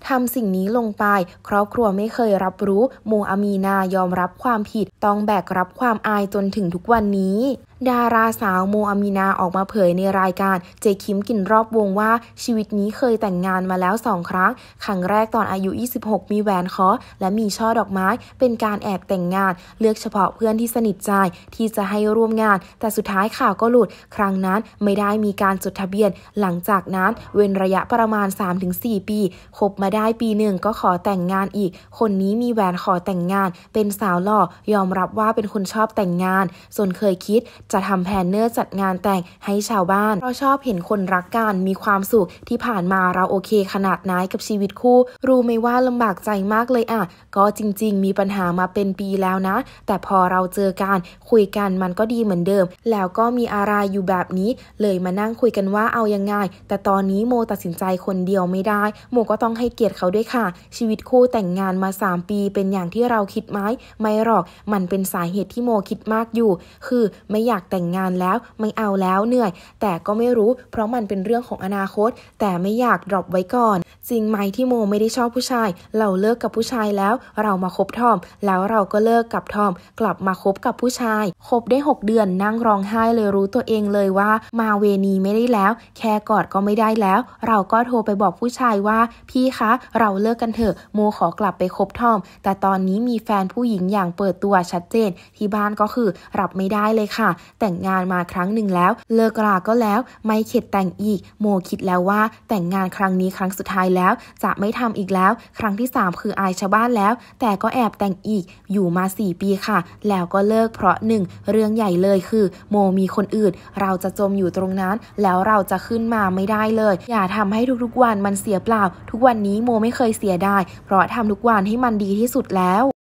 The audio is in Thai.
ทำสิ่งนี้ลงไปครอบครัวไม่เคยรับรู้โมอามีนายอมรับความผิดต้องแบกรับความอายจนถึงทุกวันนี้ดาราสาวโมอามีนาออกมาเผยในรายการเจคิมกินรอบวงว่าชีวิตนี้เคยแต่งงานมาแล้ว2 ครั้งครั้งแรกตอนอายุ26มีแหวนเคาะและมีช่อดอกไม้เป็นการแอบแต่งงานเลือกเฉพาะเพื่อนที่สนิทใจที่จะให้ร่วมงานแต่สุดท้ายข่าวก็หลุดครั้งนั้นไม่ได้มีการจดทะเบียนหลังจากนั้นเว้นระยะประมาณ 3-4 ปีคบมาได้ปีหนึ่งก็ขอแต่งงานอีกคนนี้มีแหวนขอแต่งงานเป็นสาวหล่อยอมรับว่าเป็นคนชอบแต่งงานส่วนเคยคิดจะทำแพลนเนอร์จัดงานแต่งให้ชาวบ้านเพราะชอบเห็นคนรักกันมีความสุขที่ผ่านมาเราโอเคขนาดไหนกับชีวิตคู่รู้ไหมว่าลำบากใจมากเลยก็จริงๆมีปัญหามาเป็นปีแล้วนะแต่พอเราเจอกันคุยกันมันก็ดีเหมือนเดิมแล้วก็มีอะไรอยู่แบบนี้เลยมานั่งคุยกันว่าเอายังไงแต่ตอนนี้โมตัดสินใจคนเดียวไม่ได้โมก็ต้องให้เกียรติเขาด้วยค่ะชีวิตคู่แต่งงานมา3 ปีเป็นอย่างที่เราคิดไหมไม่หรอกมันเป็นสาเหตุที่โมคิดมากอยู่คือไม่อยากแต่งงานแล้วไม่เอาแล้วเหนื่อยแต่ก็ไม่รู้เพราะมันเป็นเรื่องของอนาคตแต่ไม่อยากดรอปไว้ก่อนจริงไหมที่โมไม่ได้ชอบผู้ชายเราเลิกกับผู้ชายแล้วเรามาคบทอมแล้วเราก็เลิกกับทอมกลับมาคบกับผู้ชายคบได้6 เดือนนั่งร้องไห้เลยรู้ตัวเองเลยว่ามาเวนีไม่ได้แล้วแค่กอดก็ไม่ได้แล้วเราก็โทรไปบอกผู้ชายว่าพี่คะเราเลิกกันเถอะโมขอกลับไปคบทอมแต่ตอนนี้มีแฟนผู้หญิงอย่างเปิดตัวชัดเจนที่บ้านก็คือรับไม่ได้เลยค่ะแต่งงานมาครั้งหนึ่งแล้วเลิกราก็แล้วไม่เข็ดแต่งอีกโมคิดแล้วว่าแต่งงานครั้งนี้ครั้งสุดท้ายแล้วจะไม่ทำอีกแล้วครั้งที่3คืออายชาวบ้านแล้วแต่ก็แอบแต่งอีกอยู่มา4 ปีค่ะแล้วก็เลิกเพราะ1เรื่องใหญ่เลยคือโมมีคนอื่นเราจะจมอยู่ตรงนั้นแล้วเราจะขึ้นมาไม่ได้เลยอย่าทำให้ทุกๆวันมันเสียเปล่าทุกวันนี้โมไม่เคยเสียดายเพราะทำทุกวันให้มันดีที่สุดแล้ว